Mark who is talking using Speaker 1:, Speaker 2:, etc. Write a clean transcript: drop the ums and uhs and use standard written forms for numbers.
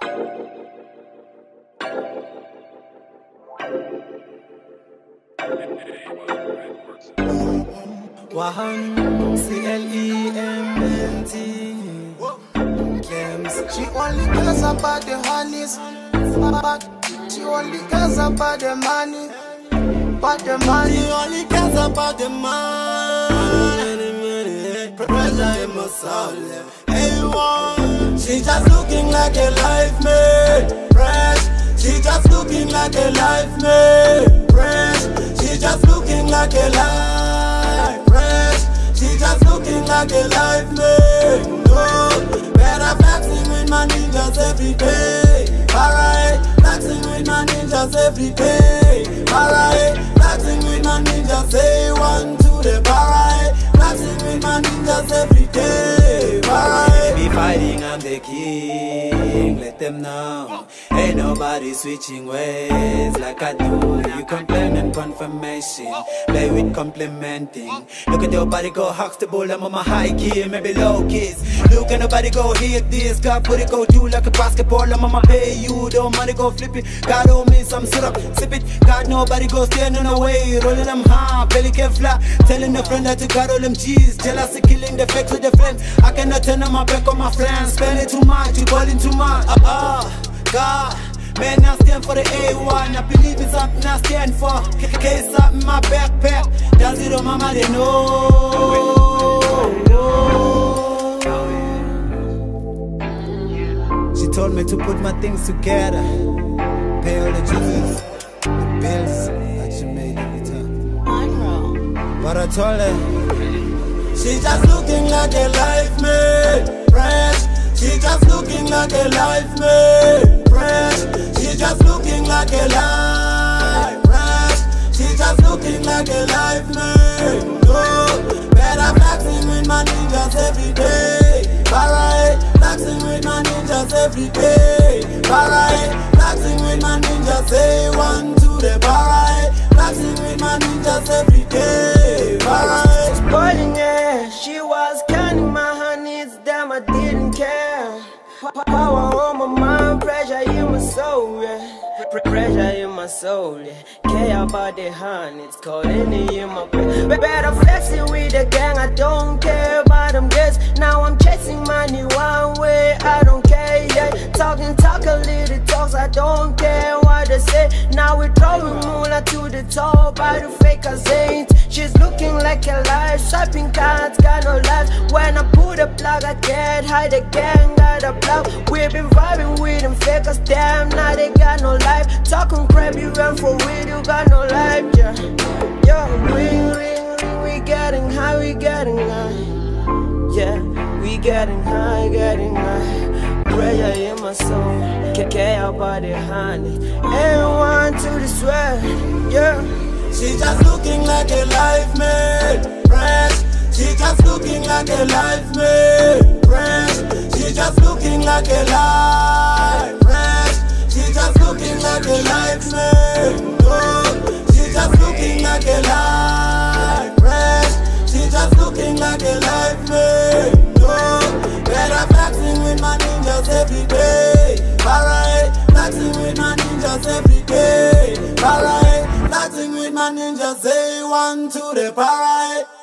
Speaker 1: Wahan, CLEMNT. Clems.
Speaker 2: She only cares about the honeys, she only cares about the money,
Speaker 1: She only cares about the money. Pressure in my soul. Everyone, she just looking like a life mate. Fresh, she just looking like a life mate. Fresh, she just looking like a life. Fresh, she just looking like a life mate. No, better flexing with my ninjas every day. Alright, flexing with my ninjas every day. Alright, flexing with my ninjas, say one to the alright. Flexing with my ninjas every day. Alright, be fighting, I'm the king. Let them know, ain't nobody switching ways like I do. You complain and confirmation, play with complimenting. Look at your body go huxtable, I'm on my high key, maybe low keys. Look at nobody go hit this, God put it go do like a basketball. I'm on my pay you, don't money go flip it. God owe me some syrup, sip it. God nobody go standing away, rolling them hard, belly can fly. Telling a friend that you got all them G's, jealousy killing the fake with the friends. I cannot turn on my back on my friends, spending too much, you balling too much. God, man, I stand for the A1. I believe in something I stand for. Case up in my backpack. That's it, oh mama, they know. She told me to put my things together, pay all the dues, the bills that she made every time. But I told her, she just looking like a life mate. Fresh, she just looking like a life mate. Fresh, she just looking like a life. Fresh, she just looking like a life mate. No, better flexing with my ninjas every day. Alright, flexing with my ninjas every day. Alright, flexing with my ninjas, say one to the alright. Flexing with my ninjas every day. Alright,
Speaker 2: spoiling it. She was counting my honeys, damn I didn't care. Power on my mind, pressure in my soul, yeah. Pressure in my soul, yeah. Care about the honey, it's called any in my brain. Better flexing with the gang, I don't care about them guests. Now I'm chasing money one way, I don't care, yeah. Talk a little talks, I don't care what they say. Now we're throwing moolah to the top, by the fakers ain't. She's looking like a life, swiping cards, got no life. When I put a plug, I can't hide the gang, got a plug. We've been vibing with them fakers, damn, now they got no life. Talking crap, you run for weed, you got no life, yeah. Yo, ring, ring, ring, we getting high, we getting high. Yeah, we getting high, getting high. Pressure in my soul, care about the honey. Everyone to the sweat, yeah.
Speaker 1: She just looking like a life mate. Fresh, she just looking like a life mate. Fresh, she just looking like a life. Fresh, she just looking like a life mate. No, she just looking like a life. Fresh, she just looking like a life mate. No, better flexing with my ninjas every day. Alright, flexing with my ninjas every day. Alright, flexing with my ninjas, say one to the alright.